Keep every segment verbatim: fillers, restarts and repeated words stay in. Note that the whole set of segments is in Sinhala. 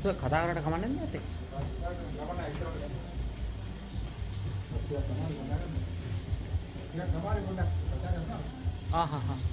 කතා කරලා කමන්නේ නැත්තේ. ආ හා හා.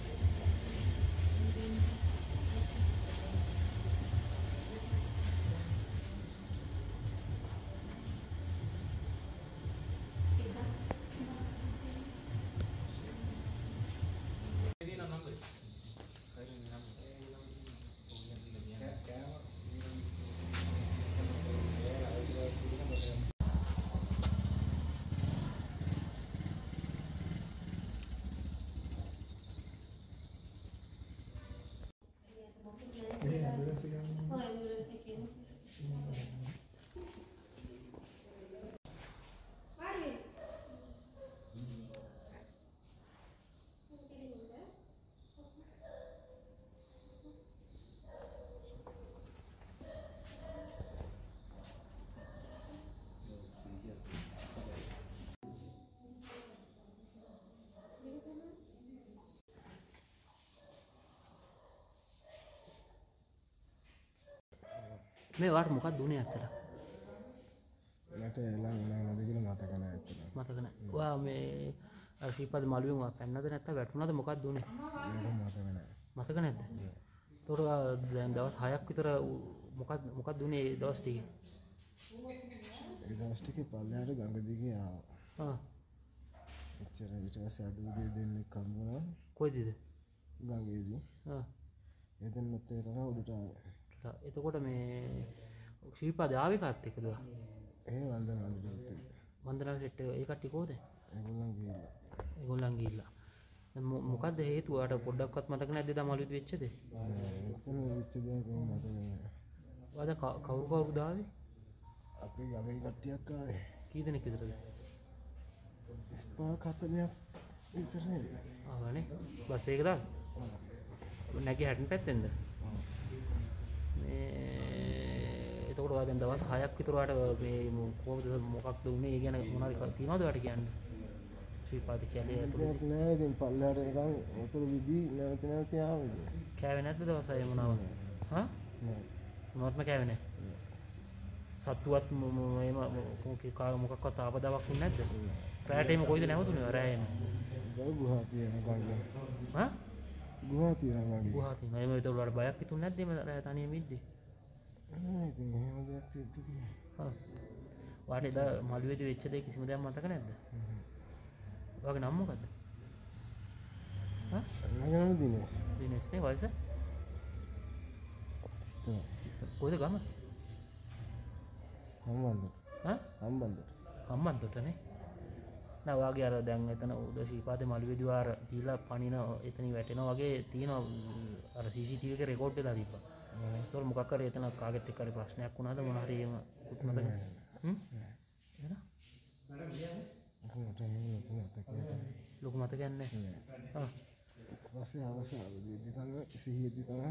මේ වාට මොකක්ද දුන්නේ ඇත්තට? මට එලං නේද කියලා මතක නැහැ ඇත්තට. මතක නැහැ. ඔයා මේ ශ්‍රීපද මළුවෙන් ඔයා පැන්නද නැත්නම් වැටුණාද මොකක්ද දුන්නේ? මට මතක නැහැ. මතක නැද්ද? ඒතකොට දැන් දවස් හයක් විතර මොකක්ද මොකක්ද දුන්නේ ඒ දවස් ටිකේ? ඒ දවස් ටිකේ පල්ලෙහාට ගඟ දිගේ ආවා. ආ. එච්චර ඊට පස්සේ අද උදේ දෙන්නෙක් හම්බුණා. කොයිදද? ගඟේදී. ආ. ඒ දෙන්නත් ඒ තමයි උඩට ආවේ. එතකොට මේ ශ්‍රීපද ආවේ කාත් එක්කද? ඒ වන්දනා වලට. වන්දනා සෙට් ඒ කට්ටිය කොහොද? ඒගොල්ලන් ගිහිල්ලා. ඒගොල්ලන් ගිහිල්ලා. මොකද්ද හේතුව? ඔයාලට පොඩ්ඩක්වත් මතක නැද්ද දමලුත් වෙච්ච දේ? එතන වෙච්ච දේ කොහොමද මතක නැහැ. ඔයාද කවුරු කවුරුද ආවේ? අපේ ගමේ කට්ටියක් ආවේ. කී දෙනෙක් විතරද? ඉස්පා කපලයක් විතරනේ. ආවනේ. බස් එකේ දාලා? නැගී හැටන් පැත්තෙන්ද? මේ එතකොට ඔයා දැන් දවස් හයක් විතර ඔයාලට මේ කොහොමද මොකක්ද උනේ? ඒ ගැන මොනවද තියනවද ඔයාලට කියන්න? ශ්‍රීපාද කැලේ ඇතුළේ නෑ ඉතින් පල්ලෙහාට නිකන් උතුරු විදි නැවත නැවත ආවේ. කෑවේ නැද්ද දවස් හය මොනවද? හා? නෑ. මොනවත්ම කෑවේ නෑ. සත්තුවත් එහෙම මොකක්වත් ආපදාවක් වුනේ නැද්ද? රැයට එහෙම කොයිද නැවතුනේ රැයෙන්? ගල් ගුහා තියෙනවා ගඟ. හා? ගුහා තියෙනවා ගඟ. ගුහා තියෙනවා. එහෙම ඒතකොට ඔයාලට බයක් හිතුනේ නැද්ද එහෙම රැය තනියම ඉද්දි? නෑ ඉතින් එහෙම දෙයක් තිබ්බේ. හා. ඔයාලට එදා මළුවේදී වෙච්ච දේ කිසිම දෙයක් මතක නැද්ද? ඔයාගේ නම මොකද්ද? හා? මගේ නම දිනේෂ්. දිනේෂ් නේ වයස? තිස් තුන. කොයිද ගම? හම්බන්තොට. හා? හම්බන්තොට. හම්බන්තොටනේ. නෑ ඔයාගේ අර දැන් එතන උඩ ශ්‍රීපාදේ මළුවේදී වාර දීලා පණින එතනින් වැටෙනවා වගේ තියෙනවා අර සී සී ටී වී එකේ රෙකෝඩ් වෙලා තිබ්බා. ඒක මොකක් කරේ එතන කාගෙත් එක්ක හරි ප්‍රශ්නයක් වුණාද මොන හරි එහෙම මතක හ්ම් එහෙනම් ලොකු මතකයක් නැහැ. ආ ඊපස්සේ අවසානයේදී තමයි සිහියේදී තමයි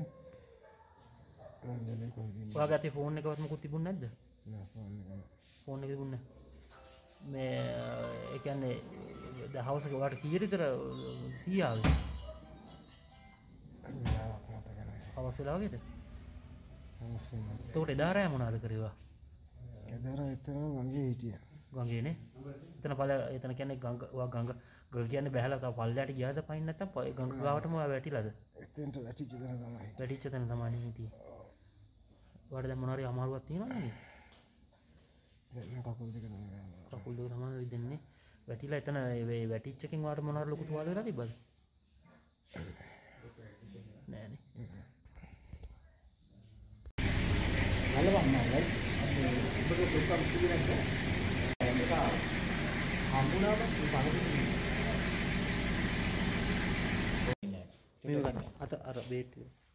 මම කොහෙද ඉන්නේ. ඔයාගේ අතේ ෆෝන් එකවත් මොකුත් තිබුණේ නැද්ද? නෑ ෆෝන් එක නෑ. ෆෝන් එක තිබුණේ නැහැ. මේ ඒ කියන්නේ දහවස ඔයාලට කීයට විතර සී ආවේ? හවස වෙලා වගේද? හවස වෙලා. එතකොට එදා රෑ මොනවද කරේ ඔයා? එදා රෑ එතන ගඟේ හිටියා. ගඟේනේ. එතන පළ එතන කියන්නේ ගඟ ඔයා ගඟ ගඟ කියන්නේ බහැලා තව පල්ලයට ගියාද පයින් නැත්තම් ගඟ ගාවටම ඔයා වැටිලාද? එතෙන්ට වැටිච්ච තැන තමයි. වැටිච්ච තැන තමයි හිටියේ. ඔයාලට දැන් මොන හරි අමාරුවක් තියෙනවද නේද? දැන් කකුල් දෙක නෑ. කකුල් දෙක තමයි දෙන්නේ. වැටිලා එතන ඒ වැටිච්ච එකෙන් ඔයාලට මොන හරි ලොකු තුවාල වෙලා තිබ්බද? නෑනේ. බලවන්න නේද? අපේ ඔබට පොඩ්ඩක් කිව්වේ නැද්ද? ඒක හම්බුණාම මේ ගන්න අත අර බේට්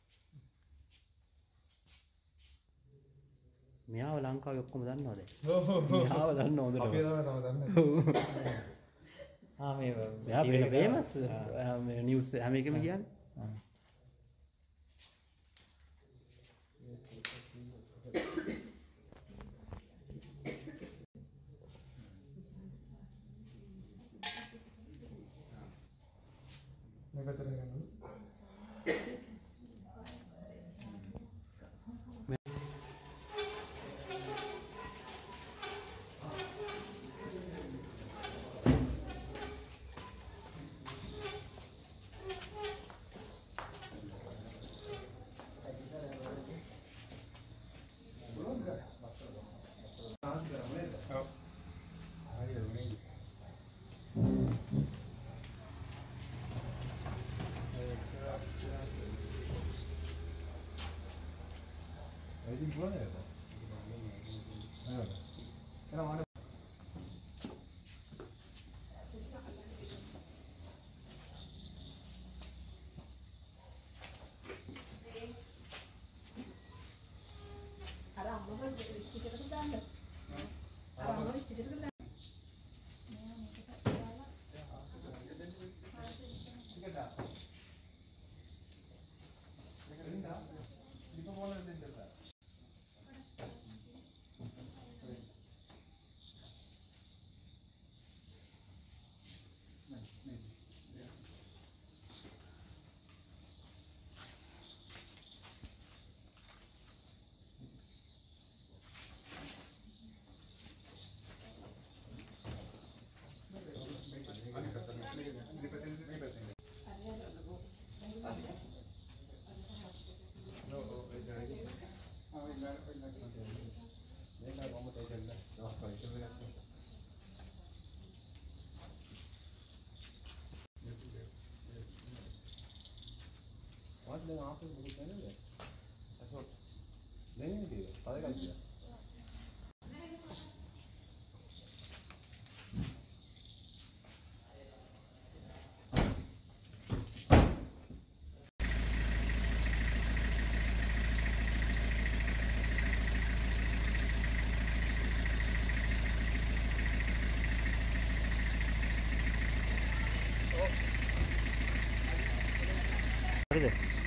මෙයාව ලංකාවේ ඔක්කොම දන්නවද? මෙයාව දන්න හොඳට. අපි තමයි දන්නේ. ආ මේ මෙයා වෙන ෆේමස් මේ නිවුස් හැම එකම කියන්නේ. මේ පැත්තට ගන්න. දැන් ආපහු මොකද කරන්නේ? අසෝ දෙන්නේ නේද? පද ගන්න. හරිද?